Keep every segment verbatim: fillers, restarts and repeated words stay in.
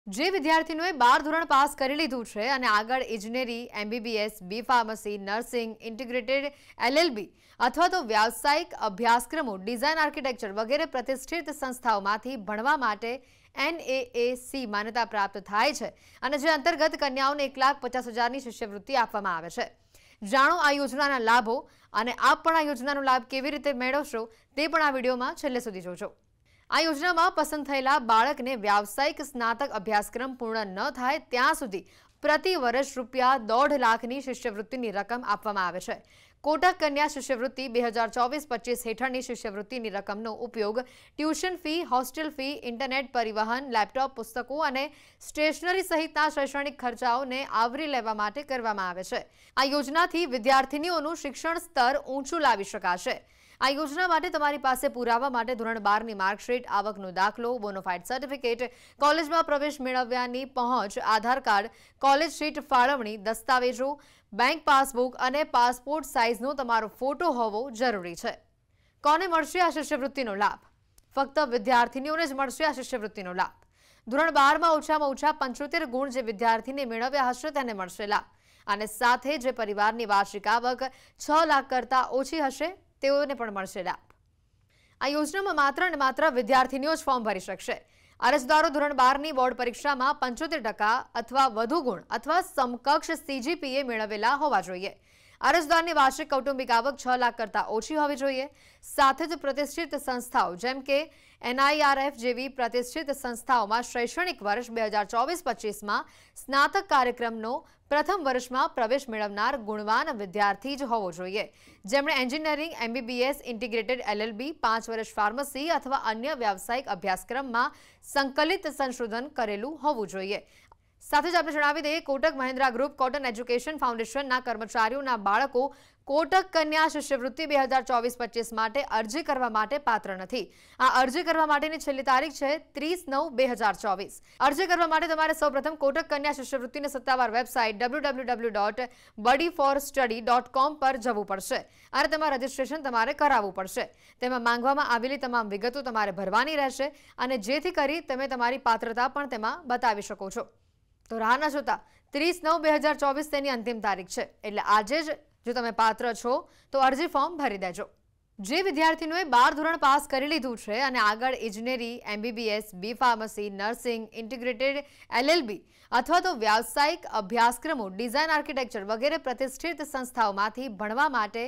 જે વિદ્યાર્થીઓએ બાર ધોરણ પાસ કરી લીધું છે અને આગળ ઇજનેરી, MBBS, B pharmacy, nursing, integrated LLB અથવા તો વ્યાવસાયિક અભ્યાસક્રમો, ડિઝાઇન આર્કિટેક્ચર વગેરે પ્રતિષ્ઠિત સંસ્થાઓમાંથી ભણવા માટે એનએએસી માન્યતા પ્રાપ્ત થાય છે અને જે અંતર્ગત કન્યાઓને એક લાખ પચાસ હજારની શિષ્યવૃત્તિ આપવામાં આવે છે। જાણો આ યોજનાના લાભો અને આપ પણ આ યોજનાનો લાભ કેવી રીતે મેળવશો તે પણ આ વિડીયોમાં છેલ્લે સુધી જોજો। આ યોજનામાં પસંદ થયેલા બાળકને વ્યાવસાયિક સ્નાતક અભ્યાસક્રમ પૂર્ણ ન થાય ત્યાં સુધી પ્રતિ વર્ષ રૂપિયા દોઢ લાખની શિષ્યવૃત્તિની રકમ આપવામાં આવે છે। કોટક કન્યા શિષ્યવૃત્તિ બે હજાર ચોવીસ પચીસ હેઠળની શિષ્યવૃત્તિની રકમનો ઉપયોગ tuition fee, hostel fee, internet, પરિવહન, લેપટોપ, પુસ્તકો અને સ્ટેશનરી સહિતના શૈક્ષણિક ખર્ચાઓને આવરી લેવા માટે કરવામાં આવે છે। આ યોજનાથી વિદ્યાર્થીનીઓનું શિક્ષણ સ્તર ઊંચું લાવી શકાશે। આ યોજના માટે તમારી પાસે પુરાવા માટે ધોરણ બારની માર્કશીટ, આવકનો દાખલો, બોનોફાઇડ સર્ટિફિકેટ, કોલેજમાં પ્રવેશ મેળવ્યાની પહોંચ, આધાર કાર્ડ, કોલેજ શીટ ફાળવણી, દસ્તાવેજો, બેંક પાસબુક અને પાસપોર્ટ સાઇઝનો તમારો ફોટો હોવો જરૂરી છે। કોને મળશે આ શિષ્યવૃત્તિનો લાભ? ફક્ત વિદ્યાર્થીનીઓને જ મળશે આ શિષ્યવૃત્તિનો લાભ। ધોરણ બારમાં ઓછામાં ઓછા પંચોતેર ગુણ જે વિદ્યાર્થીને મેળવ્યા હશે તેને મળશે લાભ અને સાથે જે પરિવારની વાર્ષિક આવક છ લાખ કરતાં ઓછી હશે તેઓને પણ મળશે લાભ। આ યોજનામાં માત્ર ને માત્ર વિદ્યાર્થીનીઓ જ ફોર્મ ભરી શકશે। અરજદારો ધોરણ બારની બોર્ડ પરીક્ષામાં પંચોતેર ટકા અથવા વધુ ગુણ અથવા સમકક્ષ સીજીપીએ મેળવેલા હોવા જોઈએ। અરજદારની વાર્ષિક કૌટુંબિક આવક છ લાખ કરતાં ઓછી હોવી જોઈએ। સાથે જ પ્રતિષ્ઠિત સંસ્થાઓ જેમ કે એનઆઈઆરએફ જેવી પ્રતિષ્ઠિત સંસ્થાઓમાં શૈક્ષણિક વર્ષ બે હજાર ચોવીસ પચીસમાં સ્નાતક કાર્યક્રમનો પ્રથમ વર્ષમાં પ્રવેશ મેળવનાર ગુણવાન વિદ્યાર્થી જ હોવો જોઈએ, જેમણે એન્જિનિયરિંગ, એમબીબીએસ, ઇન્ટિગ્રેટેડ એલએલબી, પાંચ વર્ષ ફાર્મસી અથવા અન્ય વ્યાવસાયિક અભ્યાસક્રમમાં સંકલિત સંશોધન કરેલું હોવું જોઈએ। સાથે જ આપણે જણાવી દઈએ, કોટક મહિન્દ્રા ગ્રુપ કોટન એજ્યુકેશન ફાઉન્ડેશનના કર્મચારીઓના બાળકો કોટક કન્યા શિષ્યવૃત્તિ બે હજાર ચોવીસ પચીસ માટે અરજી કરવા માટે પાત્ર નથી। આ અરજી કરવા માટેની છેલ્લી તારીખ છે ત્રીસ નવ બે હજાર ચોવીસ। અરજી કરવા માટે તમારે સૌપ્રથમ કોટક કન્યા શિષ્યવૃત્તિની સત્તાવાર website W W W dot buddy for study dot com પર જવું પડશે અને તેમાં રજીસ્ટ્રેશન તમારે કરાવવું પડશે। તેમાં માંગવામાં આવેલી તમામ વિગતો તમારે ભરવાની રહેશે અને જેથી કરી તમે તમારી પાત્રતા પણ તેમાં બતાવી શકો છો। તો રાહ ન જોતા ત્રીસ નવ બે હજાર ચોવીસ તેની અંતિમ તારીખ છે, એટલે આજે જ જો તમે પાત્ર છો તો અરજી ફોર્મ ભરી દેજો। જે વિદ્યાર્થીઓએ બાર ધોરણ પાસ કરી લીધું છે અને આગળ ઇજનેરી, MBBS, B pharmacy, nursing, integrated LLB અથવા તો વ્યાવસાયિક અભ્યાસક્રમો, ડિઝાઇન આર્કિટેક્ચર વગેરે પ્રતિષ્ઠિત સંસ્થાઓમાંથી ભણવા માટે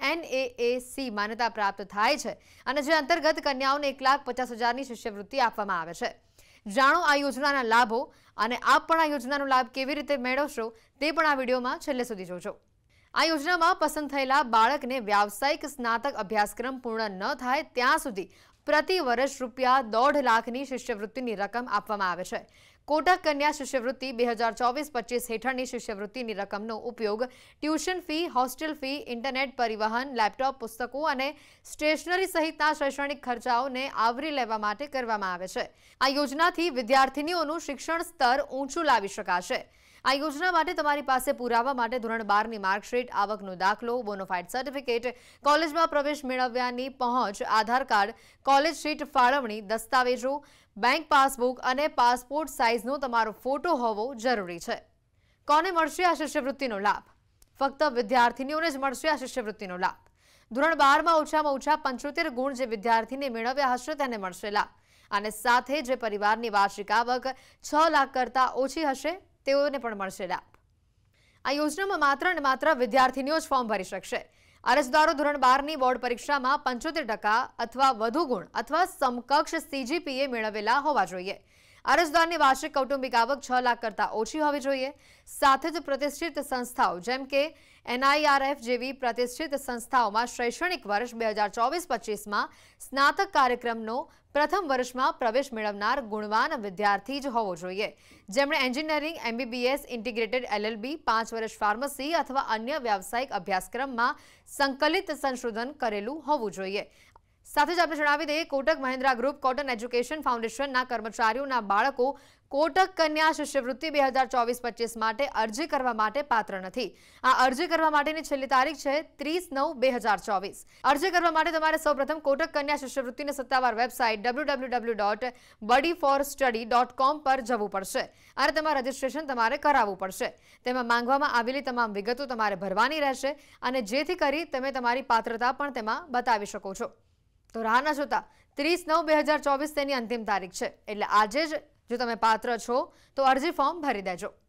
એનએએસી માન્યતા પ્રાપ્ત થાય છે અને જે અંતર્ગત કન્યાઓને એક લાખ પચાસ હજારની શિષ્યવૃત્તિ આપવામાં આવે છે। જાણો આ યોજનાના લાભો અને આપ પણ આ યોજનાનો લાભ કેવી રીતે મેળવશો તે પણ આ વિડીયોમાં છેલ્લે સુધી જોજો। આ યોજનામાં પસંદ થયેલા બાળકને વ્યાવસાયિક સ્નાતક અભ્યાસક્રમ પૂર્ણ ન થાય ત્યાં સુધી પ્રતિ વર્ષ રૂપિયા દોઢ લાખની શિષ્યવૃત્તિની રકમ આપવામાં આવે છે। કોટક કન્યા શિષ્યવૃત્તિ બે હજાર ચોવીસ પચીસ હેઠળની શિષ્યવૃત્તિની રકમનો ઉપયોગ tuition fee, hostel fee, internet, પરિવહન, લેપટોપ, પુસ્તકો અને સ્ટેશનરી સહિતના શૈક્ષણિક ખર્ચાઓને આવરી લેવા માટે કરવામાં આવે છે। આ યોજનાથી વિદ્યાર્થીનીઓનું શિક્ષણ સ્તર ઊંચું લાવી શકાશે। આ યોજના માટે તમારી પાસે પુરાવા માટે ધોરણ બારની માર્કશીટ, આવકનો દાખલો, બોનોફાઇડ સર્ટિફિકેટ, કોલેજમાં પ્રવેશ મેળવ્યાની પહોંચ, આધાર કાર્ડ, કોલેજ શીટ ફાળવણી, દસ્તાવેજો, બેંક પાસબુક અને પાસપોર્ટ સાઇઝનો તમારો ફોટો હોવો જરૂરી છે। કોને મળશે આ શિષ્યવૃત્તિનો લાભ? ફક્ત વિદ્યાર્થીનીઓને જ મળશે આ શિષ્યવૃત્તિનો લાભ। ધોરણ બારમાં ઓછામાં ઓછા પંચોતેર ગુણ જે વિદ્યાર્થીને મેળવ્યા હશે તેને મળશે લાભ અને સાથે જે પરિવારની વાર્ષિક આવક છ લાખ કરતાં ઓછી હશે તેઓને પણ મળશે લાભ। આ યોજનામાં માત્ર ને માત્ર વિદ્યાર્થીનીઓ જ ફોર્મ ભરી શકશે। અરજદારો ધોરણ બારની બોર્ડ પરીક્ષામાં પંચોતેર ટકા અથવા વધુ ગુણ અથવા સમકક્ષ સીજીપીએ મેળવેલા હોવા જોઈએ। અરજદારની વાર્ષિક કૌટુંબિક આવક છ લાખ કરતાં ઓછી હોવી જોઈએ। સાથે જ પ્રતિષ્ઠિત સંસ્થાઓ જેમ કે એનઆઈઆરએફ જેવી પ્રતિષ્ઠિત સંસ્થાઓમાં શૈક્ષણિક વર્ષ બે હજાર ચોવીસ પચીસમાં સ્નાતક કાર્યક્રમનો પ્રથમ વર્ષમાં પ્રવેશ મેળવનાર ગુણવાન વિદ્યાર્થી જ હોવો જોઈએ, જેમણે એન્જિનિયરિંગ, એમબીબીએસ, ઇન્ટિગ્રેટેડ એલએલબી, પાંચ વર્ષ ફાર્મસી અથવા અન્ય વ્યાવસાયિક અભ્યાસક્રમમાં સંકલિત સંશોધન કરેલું હોવું જોઈએ। સાથે જ આપણે જણાવી દઈએ, કોટક મહિન્દ્રા ગ્રુપ કોટન એજ્યુકેશન ફાઉન્ડેશનના કર્મચારીઓના બાળકો કોટક કન્યા શિષ્યવૃત્તિ બે હજાર ચોવીસ પચીસ માટે અરજી કરવા માટે પાત્ર નથી। આ અરજી કરવા માટેની છેલ્લી તારીખ છે ત્રીસ નવ બે હજાર ચોવીસ। અરજી કરવા માટે તમારે સૌપ્રથમ કોટક કન્યા શિષ્યવૃત્તિની સત્તાવાર website W W W dot buddy for study dot com પર જવું પડશે અને તેમાં રજીસ્ટ્રેશન તમારે કરાવવું પડશે। તેમાં માંગવામાં આવેલી તમામ વિગતો તમારે ભરવાની રહેશે અને જેથી કરી તમે તમારી પાત્રતા પણ તેમાં બતાવી શકો છો। તો રાહ ન જોતા ત્રીસ નવ બે હજાર ચોવીસ તેની અંતિમ તારીખ છે, એટલે આજે જ જો તમે પાત્ર છો તો અરજી ફોર્મ ભરી દેજો।